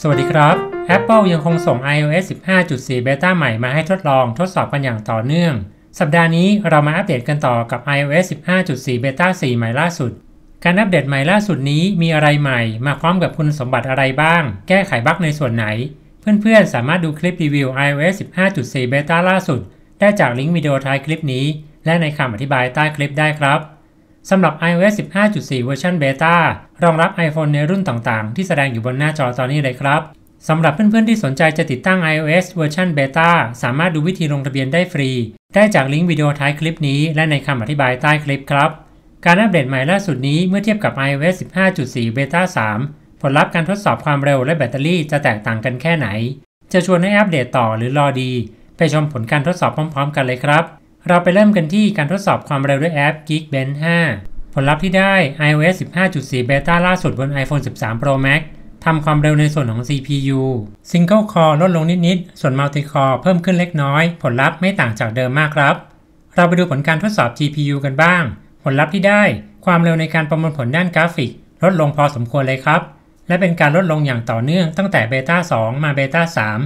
สวัสดีครับ Apple ยังคงส่ง iOS 15.4 Beta ใหม่มาให้ทดลองทดสอบกันอย่างต่อเนื่อง สัปดาห์นี้เรามาอัปเดตกันต่อกับ iOS 15.4 Beta 4 ใหม่ล่าสุด การอัปเดตใหม่ล่าสุดนี้มีอะไรใหม่มาพร้อมกับคุณสมบัติอะไรบ้างแก้ไขบั๊กในส่วนไหนเพื่อนๆสามารถดูคลิปรีวิว iOS 15.4 Beta ล่าสุดได้จากลิงก์วิดีโอท้ายคลิปนี้และในคำอธิบายใต้คลิปได้ครับสำหรับ iOS 15.4 เวอร์ชัน Beta รองรับ iPhone ในรุ่นต่างๆที่แสดงอยู่บนหน้าจอตอนนี้เลยครับสำหรับเพื่อนๆที่สนใจจะติดตั้ง iOS เวอร์ชัน Beta สามารถดูวิธีลงทะเบียนได้ฟรีได้จากลิงก์วิดีโอท้ายคลิปนี้และในคำอธิบายใต้คลิปครับการอัปเดตใหม่ล่าสุดนี้เมื่อเทียบกับ iOS 15.4 Beta 3 ผลลัพธ์การทดสอบความเร็วและแบตเตอรี่จะแตกต่างกันแค่ไหนจะชวนให้อัปเดตต่อหรือรอดีไปชมผลการทดสอบพร้อมๆกันเลยครับเราไปเริ่มกันที่การทดสอบความเร็วด้วยแอป Geekbench 5 ผลลัพธ์ที่ได้ iOS 15.4 Beta ล่าสุดบน iPhone 13 Pro Max ทำความเร็วในส่วนของ CPU Single Core ลดลงนิดๆส่วน Multi Core เพิ่มขึ้นเล็กน้อยผลลัพธ์ไม่ต่างจากเดิมมากครับเราไปดูผลการทดสอบ GPU กันบ้างผลลัพธ์ที่ได้ความเร็วในการประมวลผลด้านกราฟิกลดลงพอสมควรเลยครับและเป็นการลดลงอย่างต่อเนื่องตั้งแต่ Beta 2 มา Beta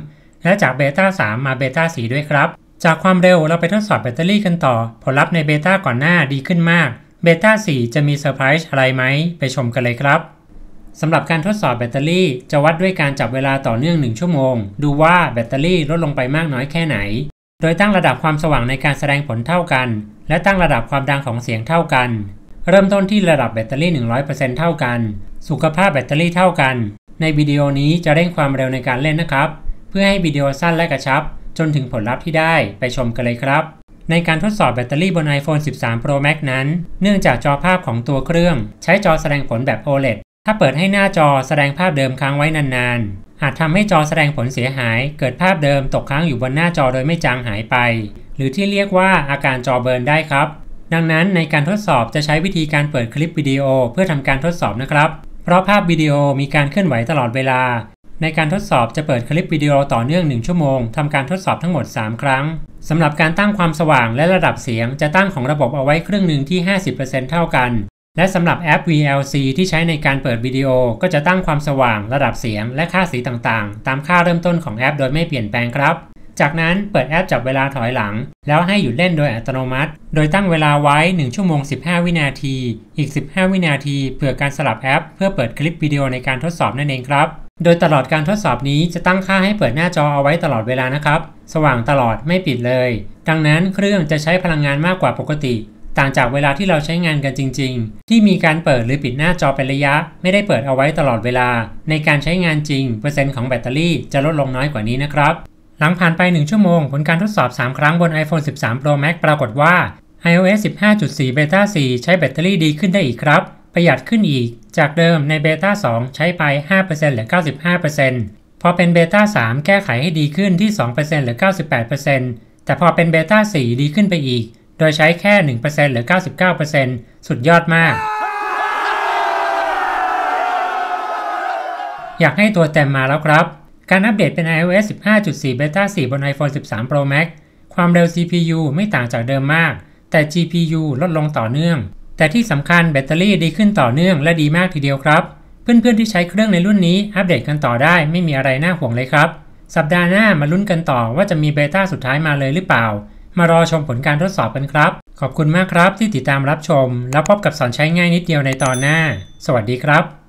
3 และจาก Beta 3 มา Beta 4 ด้วยครับจากความเร็วเราไปทดสอบแบตเตอรี่กันต่อผลลัพธ์ใน Beta ก่อนหน้าดีขึ้นมากเบต้า 4 จะมีเซอร์ไพรส์อะไรไหมไปชมกันเลยครับสำหรับการทดสอบแบตเตอรี่จะวัดด้วยการจับเวลาต่อเนื่อง1ชั่วโมงดูว่าแบตเตอรี่ลดลงไปมากน้อยแค่ไหนโดยตั้งระดับความสว่างในการแสดงผลเท่ากันและตั้งระดับความดังของเสียงเท่ากันเริ่มต้นที่ระดับแบตเตอรี่ 100% เท่ากันสุขภาพแบตเตอรี่เท่ากันในวิดีโอนี้จะเร่งความเร็วในการเล่นนะครับเพื่อให้วิดีโอสั้นและกระชับจนถึงผลลัพธ์ที่ได้ไปชมกันเลยครับในการทดสอบแบตเตอรี่บน iPhone 13 Pro Max นั้นเนื่องจากจอภาพของตัวเครื่องใช้จอแสดงผลแบบ OLED ถ้าเปิดให้หน้าจอแสดงภาพเดิมค้างไว้นานๆอาจทำให้จอแสดงผลเสียหายเกิดภาพเดิมตกค้างอยู่บนหน้าจอโดยไม่จางหายไปหรือที่เรียกว่าอาการจอเบิร์นได้ครับดังนั้นในการทดสอบจะใช้วิธีการเปิดคลิปวิดีโอเพื่อทำการทดสอบนะครับเพราะภาพวิดีโอมีการเคลื่อนไหวตลอดเวลาในการทดสอบจะเปิดคลิปวิดีโอต่อเนื่อง1ชั่วโมงทำการทดสอบทั้งหมด3ครั้งสำหรับการตั้งความสว่างและระดับเสียงจะตั้งของระบบเอาไว้ครึ่งหนึ่งที่ 50% เท่ากันและสำหรับแอป VLC ที่ใช้ในการเปิดวิดีโอก็จะตั้งความสว่างระดับเสียงและค่าสีต่างๆตามค่าเริ่มต้นของแอปโดยไม่เปลี่ยนแปลงครับจากนั้นเปิดแอปจับเวลาถอยหลังแล้วให้หยุดเล่นโดยอัตโนมัติโดยตั้งเวลาไว้1ชั่วโมง15วินาทีอีก15วินาทีเผื่อการสลับแอปเพื่อเปิดคลิปวิดีโอในการทดสอบนั่นเองครับโดยตลอดการทดสอบนี้จะตั้งค่าให้เปิดหน้าจอเอาไว้ตลอดเวลานะครับสว่างตลอดไม่ปิดเลยดังนั้นเครื่องจะใช้พลังงานมากกว่าปกติต่างจากเวลาที่เราใช้งานกันจริงๆที่มีการเปิดหรือปิดหน้าจอเป็นระยะไม่ได้เปิดเอาไว้ตลอดเวลาในการใช้งานจริงเปอร์เซ็นต์ของแบตเตอรี่จะลดลงน้อยกว่านี้นะครับหลังผ่านไป1ชั่วโมงผลการทดสอบ3ครั้งบน iPhone 13 Pro Max ปรากฏว่า iOS 15.4 Beta 4 ใช้แบตเตอรี่ดีขึ้นได้อีกครับประหยัดขึ้นอีกจากเดิมใน Beta 2 ใช้ไป 5% เหลือ 95% พอเป็น Beta 3 แก้ไขให้ดีขึ้นที่ 2% เหลือ 98% แต่พอเป็น Beta 4 ดีขึ้นไปอีกโดยใช้แค่ 1% เหลือ 99% สุดยอดมากอยากให้ตัวเต็มมาแล้วครับการอัปเดตเป็น iOS 15.4 Beta 4 บน iPhone 13 Pro Max ความเร็ว CPU ไม่ต่างจากเดิมมากแต่ GPU ลดลงต่อเนื่องแต่ที่สำคัญแบตเตอรี่ดีขึ้นต่อเนื่องและดีมากทีเดียวครับเพื่อนๆที่ใช้เครื่องในรุ่นนี้อัปเดตกันต่อได้ไม่มีอะไรน่าห่วงเลยครับสัปดาห์หน้ามาลุ้นกันต่อว่าจะมีเบต้าสุดท้ายมาเลยหรือเปล่ามารอชมผลการทดสอบกันครับขอบคุณมากครับที่ติดตามรับชมแล้วพบกับสอนใช้ง่ายนิดเดียวในตอนหน้าสวัสดีครับ